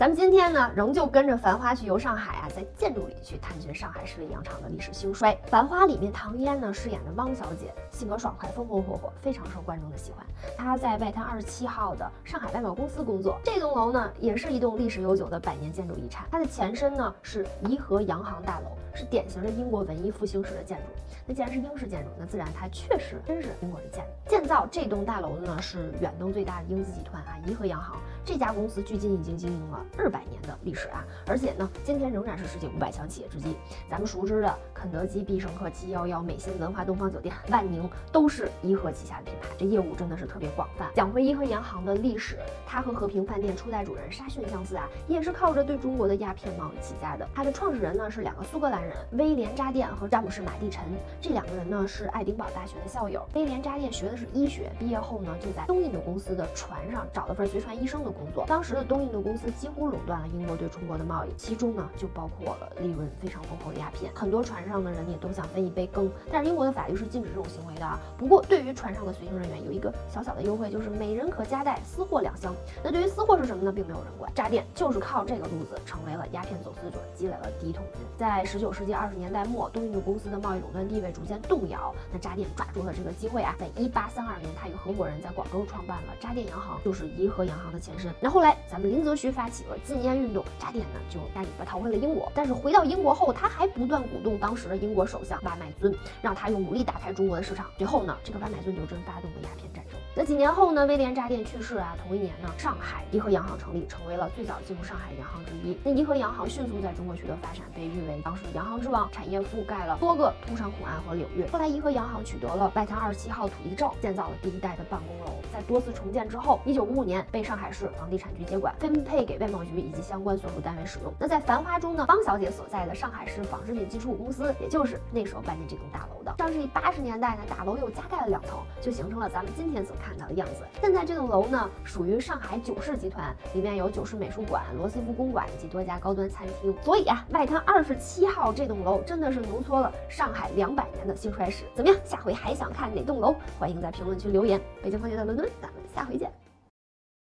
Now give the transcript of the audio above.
咱们今天呢，仍旧跟着繁花去游上海啊，在建筑里去探寻上海市立洋场的历史兴衰。繁花里面，唐嫣呢饰演的汪小姐，性格爽快、风风火火，非常受观众的喜欢。她在外滩27号的上海外贸公司工作，这栋楼呢也是一栋历史悠久的百年建筑遗产。它的前身呢是颐和洋行大楼，是典型的英国文艺复兴式的建筑。那既然是英式建筑，那自然它确实真是英国的建筑。建造这栋大楼的呢是远东最大的英资集团啊，颐和洋行。这家公司距今已经经营了200年的历史啊，而且呢，今天仍然是世界500强企业之一。咱们熟知的肯德基、必胜客、711、美心、文华东方酒店、万宁都是颐和旗下的品牌，这业务真的是特别广泛。讲回颐和洋行的历史，它和和平饭店初代主人沙逊相似啊，也是靠着对中国的鸦片贸易起家的。它的创始人呢是2个苏格兰人，威廉扎电和詹姆士马蒂陈。这2个人呢是爱丁堡大学的校友。威廉扎电学的是医学，毕业后呢就在东印度公司的船上找了份随船医生的工作。当时的东印度公司几乎垄断了英国对中国的贸易，其中呢就包括了利润非常丰厚的鸦片。很多船上的人也都想分一杯羹，但是英国的法律是禁止这种行为的啊。不过对于船上的随行人员有一个小小的优惠，就是每人可夹带私货2箱。那对于私货是什么呢，并没有人管。扎电就是靠这个路子成为了鸦片走私者，积累了第一桶金。在19世纪20年代末，东印度公司的贸易垄断地位逐渐动摇，那扎电抓住了这个机会啊，在1832年，他与合伙人在广州创办了扎电洋行，就是颐和洋行的前身。那后来咱们林则徐发起了禁烟运动，扎电呢就带尾巴逃回了英国。但是回到英国后，他还不断鼓动当时的英国首相瓦买尊，让他用武力打开中国的市场。最后呢，这个瓦买尊就真发动了鸦片战争。那几年后呢，威廉扎电去世啊，同一年呢，上海颐和洋行成立，成为了最早进入上海的洋行之一。那颐和洋行迅速在中国取得发展，被誉为当时的洋行之王，产业覆盖了多个通商口岸和领域。后来颐和洋行取得了外滩27号土地证，建造了第1代的办公楼。在多次重建之后，1955年被上海市房地产局接管，分配给外贸局以及相关所属单位使用。那在繁花中呢，汪小姐所在的上海市纺织品进出口公司，也就是那时候办进这栋大楼的。上世纪80年代呢，大楼又加盖了2层，就形成了咱们今天所看到的样子。现在这栋楼呢，属于上海九世集团，里面有九世美术馆、罗斯福公馆以及多家高端餐厅。所以啊，外滩27号这栋楼真的是浓缩了上海200年的兴衰史。怎么样？下回还想看哪栋楼？欢迎在评论区留言。北京方言的伦敦，咱们下回见。